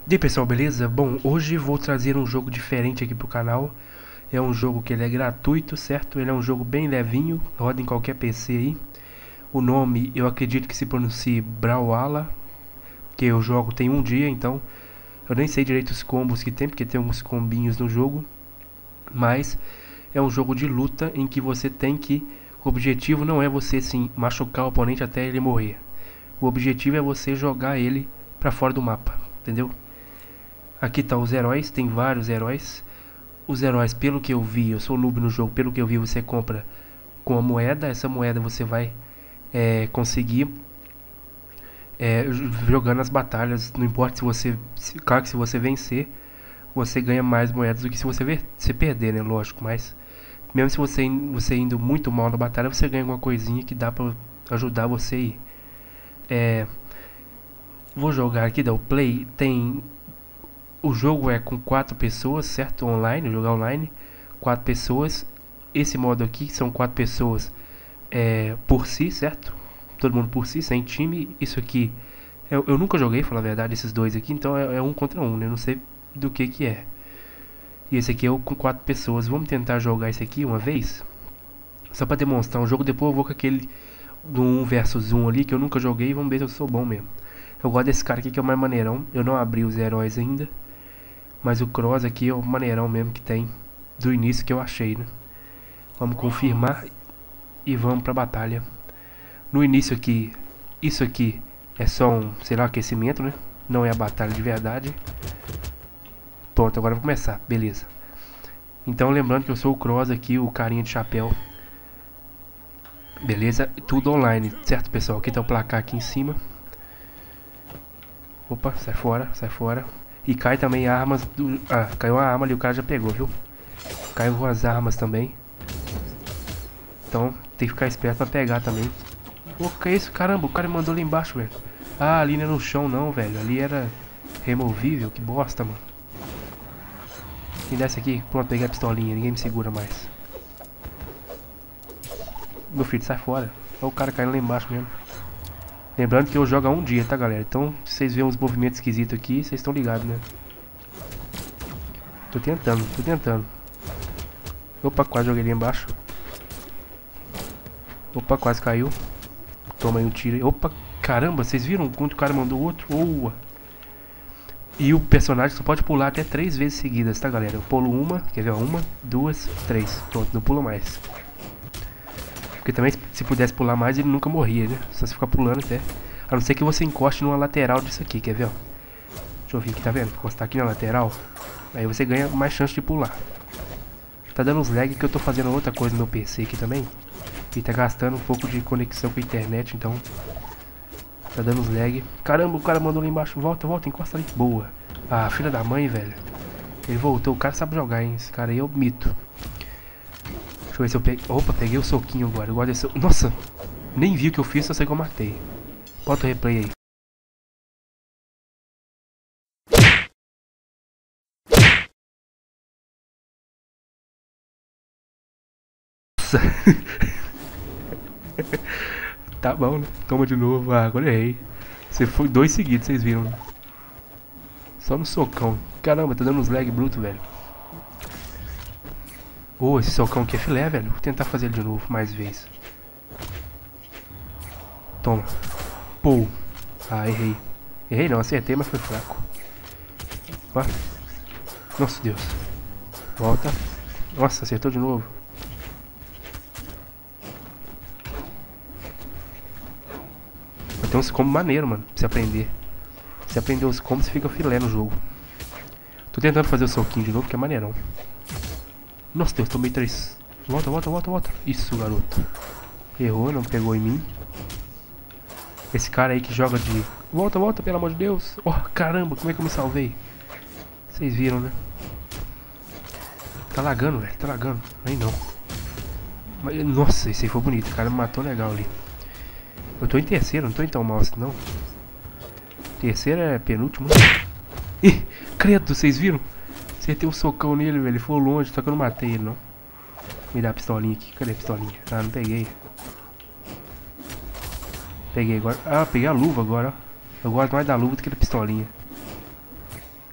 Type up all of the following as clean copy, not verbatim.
E aí pessoal, beleza? Bom, hoje vou trazer um jogo diferente aqui pro canal. É um jogo que ele é gratuito, certo? Ele é um jogo bem levinho, roda em qualquer PC aí. O nome eu acredito que se pronuncie Brawlhalla, que eu jogo tem um dia, então eu nem sei direito os combos que tem, porque tem uns combinhos no jogo. Mas é um jogo de luta em que você tem que... O objetivo não é você sim machucar o oponente até ele morrer. O objetivo é você jogar ele pra fora do mapa, entendeu? Aqui tá os heróis, tem vários heróis. Os heróis, pelo que eu vi, eu sou noob no jogo, pelo que eu vi, você compra com a moeda. Essa moeda você vai conseguir jogando as batalhas. Não importa se você. Claro que se você vencer, você ganha mais moedas do que se perder, né? Lógico, mas mesmo se você indo muito mal na batalha, você ganha alguma coisinha que dá pra ajudar você aí. É, vou jogar aqui, dá o play. Tem. O jogo é com 4 pessoas, certo? Online, jogar online. 4 pessoas. Esse modo aqui são 4 pessoas por si, certo? Todo mundo por si, sem time. Isso aqui eu nunca joguei, falar a verdade, esses dois aqui, então é um contra um, né? Eu não sei do que é. E esse aqui é o com 4 pessoas. Vamos tentar jogar esse aqui uma vez, só pra demonstrar um jogo. Depois eu vou com aquele do 1 versus 1 ali, que eu nunca joguei, vamos ver se eu sou bom mesmo. Eu gosto desse cara aqui que é o mais maneirão. Eu não abri os heróis ainda, mas o Cross aqui é o maneirão mesmo que tem do início que eu achei, né? Vamos confirmar e vamos pra batalha. No início aqui, isso aqui é só um, sei lá, aquecimento, né? Não é a batalha de verdade. Pronto, agora vamos começar, beleza. Então lembrando que eu sou o Cross aqui, o carinha de chapéu. Beleza, tudo online, certo pessoal? Aqui tá o placar aqui em cima. Opa, sai fora, sai fora. E cai também armas do... Ah, caiu uma arma ali, o cara já pegou, viu? Caiu as armas também. Então tem que ficar esperto pra pegar também. Pô, que é isso? Caramba, o cara mandou ali embaixo, velho. Ah, ali não é no chão não, velho. Ali era removível, que bosta, mano. Quem desce aqui? Pronto, peguei a pistolinha, ninguém me segura mais. Meu filho, sai fora. Olha o cara caindo lá embaixo mesmo. Lembrando que eu jogo há um dia, tá, galera? Então, se vocês verem uns movimentos esquisitos aqui, vocês estão ligados, né? Tô tentando, tô tentando. Opa, quase joguei ali embaixo. Opa, quase caiu. Toma aí um tiro aí. Opa, caramba, vocês viram quanto o cara mandou o outro? Boa. E o personagem só pode pular até 3 vezes seguidas, tá, galera? Eu pulo uma, quer ver? Uma, duas, três. Pronto, não pula mais. Porque também, se pudesse pular mais, ele nunca morria, né? Só se ficar pulando até. A não ser que você encoste numa lateral disso aqui, quer ver, ó? Deixa eu vir aqui, tá vendo? Encostar aqui na lateral. Aí você ganha mais chance de pular. Tá dando uns lag que eu tô fazendo outra coisa no meu PC aqui também. E tá gastando um pouco de conexão com a internet, então... Tá dando uns lag. Caramba, o cara mandou lá embaixo. Volta, volta, encosta ali. Boa. Ah, filha da mãe, velho. Ele voltou. O cara sabe jogar, hein? Esse cara aí é o mito. Deixa eu ver se eu peguei... Opa, peguei o soquinho agora. Eu gosto desse... Nossa, nem vi o que eu fiz, só sei que eu matei. Bota o replay aí. Nossa. Tá bom, né? Toma de novo. Ah, agora errei. Você foi 2 seguidos, vocês viram, né? Só no socão. Caramba, tá dando uns lag bruto, velho. Oh, esse socão aqui é filé, velho. Vou tentar fazer ele de novo, mais vezes. Toma. Pô. Ah, errei. Errei não, acertei, mas foi fraco. Opa. Nossa, Deus. Volta. Nossa, acertou de novo. Tem uns combos maneiros, mano, pra você aprender. Se você aprender os combos, você fica filé no jogo. Tô tentando fazer o soquinho de novo, que é maneirão. Nossa, Deus, tomei 3. Volta, volta, volta, volta. Isso, garoto. Errou, não pegou em mim. Esse cara aí que joga de... Volta, volta, pelo amor de Deus. Oh, caramba, como é que eu me salvei? Vocês viram, né? Tá lagando, velho, tá lagando. Aí não. Mas, nossa, esse aí foi bonito. O cara me matou legal ali. Eu tô em terceiro, não tô em tão mal assim, não. Terceiro é penúltimo. Ih, credo, vocês viram? Acertei um socão nele, velho. Ele foi longe, só que eu não matei ele, não. Me dá a pistolinha aqui. Cadê a pistolinha? Ah, não peguei. Peguei agora. Ah, peguei a luva agora, ó. Eu gosto mais da luva do que da pistolinha.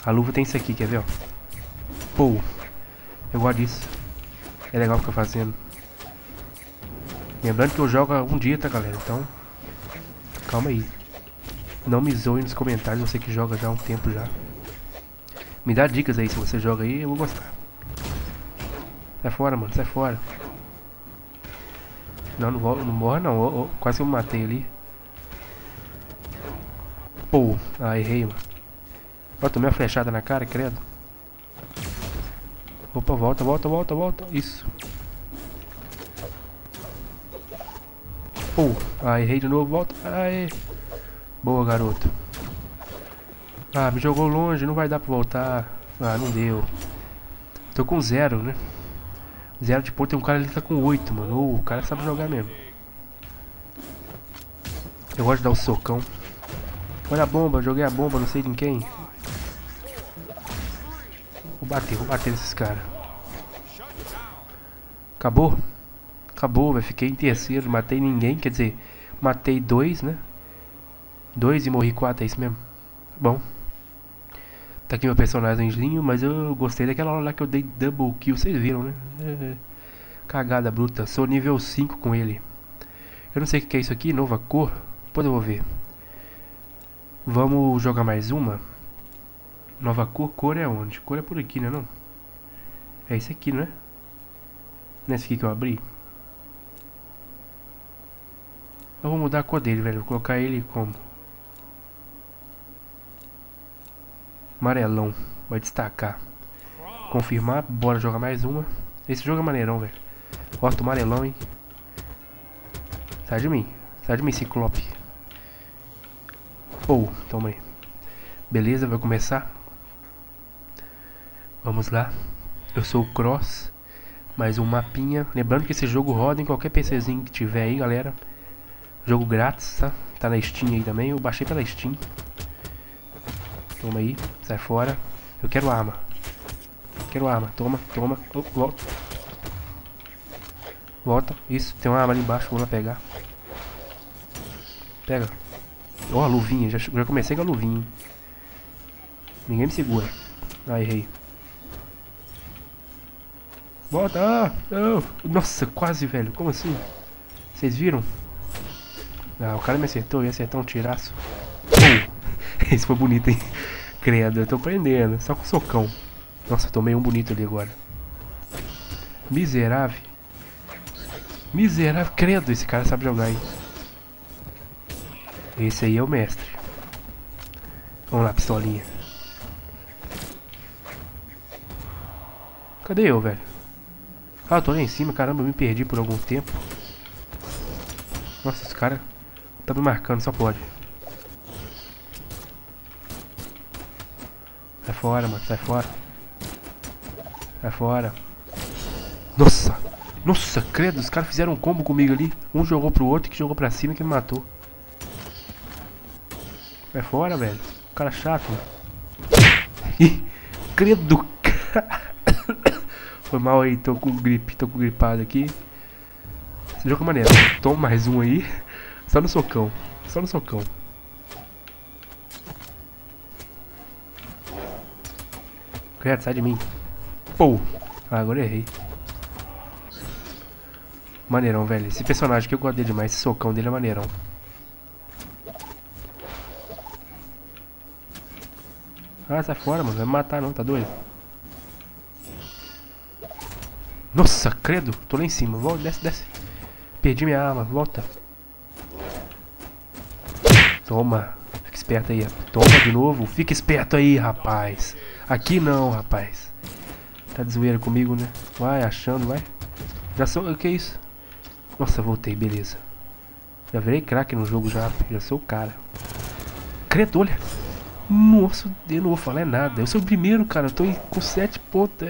A luva tem isso aqui, quer ver, ó? Pô, eu gosto disso. É legal ficar fazendo. Lembrando que eu jogo há um dia, tá, galera? Então, calma aí. Não me zoe nos comentários, você que joga já há um tempo já. Me dá dicas aí, se você joga aí, eu vou gostar. Sai fora, mano, sai fora. Não, não morre não. Oh, oh, quase que eu me matei ali. Pô, errei, mano. Ó, tomei uma flechada na cara, credo. Opa, volta, volta, volta, volta. Isso. Pô, errei de novo, volta. Aê. Boa, garoto. Me jogou longe, não vai dar pra voltar. Não deu. Tô com 0, né? 0 de ponto, tem um cara ali que tá com 8, mano. O cara sabe jogar mesmo. Eu gosto de dar o socão. Olha a bomba, joguei a bomba, não sei em quem. Vou bater nesses caras. Acabou? Acabou, velho. Fiquei em terceiro, matei ninguém. Quer dizer, matei 2, né? 2 e morri 4, é isso mesmo? Bom. Tá aqui meu personagemzinho, mas eu gostei daquela hora lá que eu dei double kill. Vocês viram, né? Cagada bruta. Sou nível 5 com ele. Eu não sei o que é isso aqui, nova cor. Depois eu vou ver. Vamos jogar mais uma. Nova cor, cor é onde? Cor é por aqui, né não? É esse aqui, não é? Não é esse aqui que eu abri? Eu vou mudar a cor dele, velho. Vou colocar ele como? Amarelão. Vai destacar. Confirmar. Bora jogar mais uma. Esse jogo é maneirão, velho. Bota o amarelão, hein. Sai de mim. Sai de mim, Ciclope. Toma aí. Beleza, vai começar. Vamos lá. Eu sou o Cross. Mais um mapinha. Lembrando que esse jogo roda em qualquer PCzinho que tiver aí, galera. Jogo grátis, tá? Tá na Steam aí também. Eu baixei pela Steam. Toma aí. Sai fora. Eu quero arma. Quero arma. Toma, toma. Volta. Volta. Isso. Tem uma arma ali embaixo. Vou lá pegar. Pega. Ó, a luvinha. Já comecei com a luvinha. Ninguém me segura. Errei. Volta. Nossa, quase, velho. Como assim? Vocês viram? O cara me acertou. Eu ia acertar um tiraço. Esse foi bonito, hein? Credo, eu tô prendendo. Só com socão. Nossa, tomei um bonito ali agora. Miserável. Miserável. Credo, esse cara sabe jogar, hein? Esse aí é o mestre. Vamos lá, pistolinha. Cadê eu, velho? Eu tô lá em cima. Caramba, eu me perdi por algum tempo. Nossa, esse cara tá me marcando, só pode. Sai fora, mano, sai fora. Sai fora. Nossa! Nossa, credo, os caras fizeram um combo comigo ali. Um jogou pro outro, que jogou pra cima, que me matou. Sai fora, velho. Cara chato. Ih, credo. Foi mal aí, tô com gripe, tô com gripado aqui. Esse jogo é maneiro. Toma mais um aí. Só no socão. Só no socão. Credo, sai de mim. Agora eu errei. Maneirão, velho. Esse personagem que eu gosto dele demais. Esse socão dele é maneirão. Sai fora, mano. Vai me matar não, tá doido? Nossa, credo. Tô lá em cima. Volta, desce, desce. Perdi minha arma. Volta. Toma. Fica esperto aí. Toma de novo. Fica esperto aí, rapaz. Aqui não, rapaz. Tá de zoeira comigo, né? Vai, achando, vai. Já sou... O que é isso? Nossa, voltei, beleza. Já virei craque no jogo já. Já sou o cara. Credo, olha. Nossa, eu não vou falar nada. Eu sou o primeiro, cara. Eu tô com 7 pontos.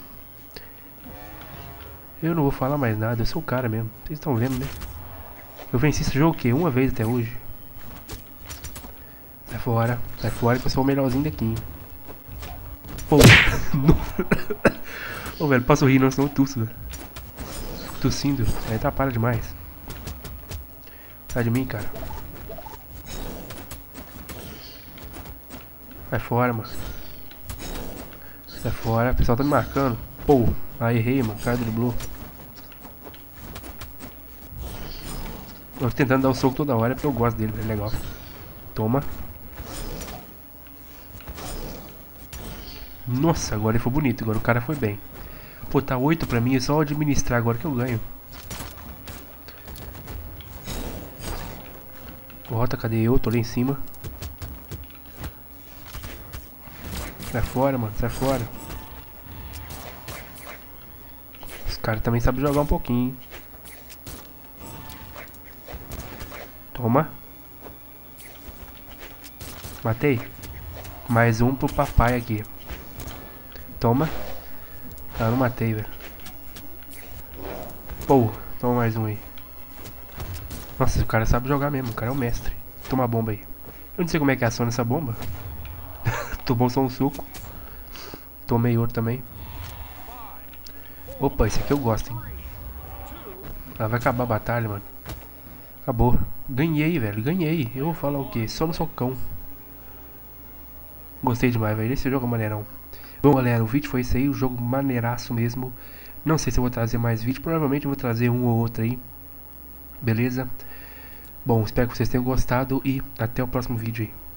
Eu não vou falar mais nada. Eu sou o cara mesmo. Vocês estão vendo, né? Eu venci esse jogo o quê? Uma vez até hoje. Sai fora. Sai fora que eu sou o melhorzinho daqui, hein? Ô, velho, posso rir não, senão eu tuço, velho. Fico tossindo. Aí atrapalha demais. Sai de mim, cara. Sai fora, mano. Sai fora, o pessoal tá me marcando. Pô, aí errei, mano. O cara driblou. Eu tô tentando dar um soco toda hora porque eu gosto dele, é legal. Toma. Nossa, agora ele foi bonito, agora o cara foi bem. Pô, tá 8 pra mim, é só administrar agora que eu ganho. Volta, cadê eu? Tô lá em cima. Sai fora, mano, sai fora. Os caras também sabem jogar um pouquinho, hein? Toma. Matei. Mais um pro papai aqui. Toma. Ah, não matei, velho. Pô, toma mais um aí. Nossa, o cara sabe jogar mesmo, o cara é o mestre. Toma a bomba aí. Eu não sei como é que aciona essa bomba. Tomou só um suco. Tomei outro também. Opa, esse aqui eu gosto, hein. Ah, vai acabar a batalha, mano. Acabou. Ganhei, velho, ganhei. Eu vou falar o quê? Só no socão. Gostei demais, velho. Esse jogo é maneirão. Bom, galera, o vídeo foi esse aí. O jogo maneiraço mesmo. Não sei se eu vou trazer mais vídeo. Provavelmente eu vou trazer um ou outro aí. Beleza? Bom, espero que vocês tenham gostado e até o próximo vídeo aí.